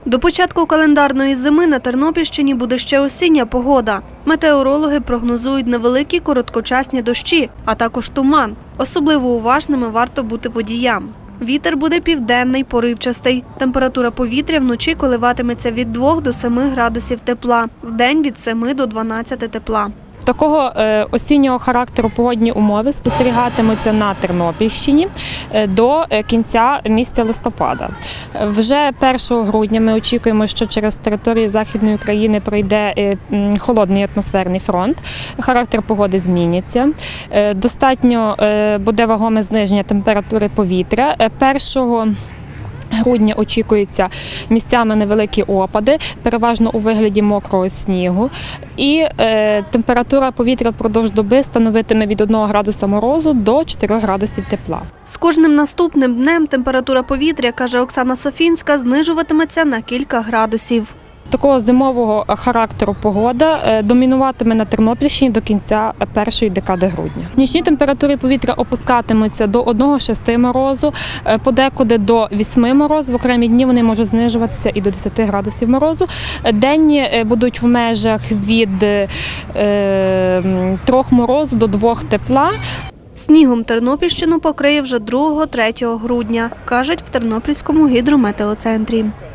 До початку календарної зими на Тернопільщині буде ще осіння погода. Метеорологи прогнозують невеликі короткочасні дощі, а також туман. Особливо уважними варто бути водіям. Вітер буде південний, поривчастий. Температура повітря вночі коливатиметься від 2 до 7 градусів тепла, вдень від 7 до 12 тепла. Такого осіннього характеру погодні умови спостерігатимуться на Тернопільщині до кінця місяця листопада. Вже 1 грудня ми очікуємо, що через територію Західної України пройде холодний атмосферний фронт. Характер погоди зміниться. Достатньо буде вагоме зниження температури повітря. 1 грудня очікуються місцями невеликі опади, переважно у вигляді мокрого снігу. І температура повітря впродовж доби становитиме від 1 градуса морозу до 4 градусів тепла. З кожним наступним днем температура повітря, каже Оксана Софінська, знижуватиметься на кілька градусів. Такого зимового характеру погода домінуватиме на Тернопільщині до кінця першої декади грудня. Нічні температури повітря опускатимуться до 1-6 морозу, подекуди до 8 морозу. В окремі дні вони можуть знижуватися і до 10 градусів морозу. Денні будуть в межах від 3 морозу до 2 тепла. Снігом Тернопільщину покриє вже 2-3 грудня, кажуть в Тернопільському гідрометеоцентрі.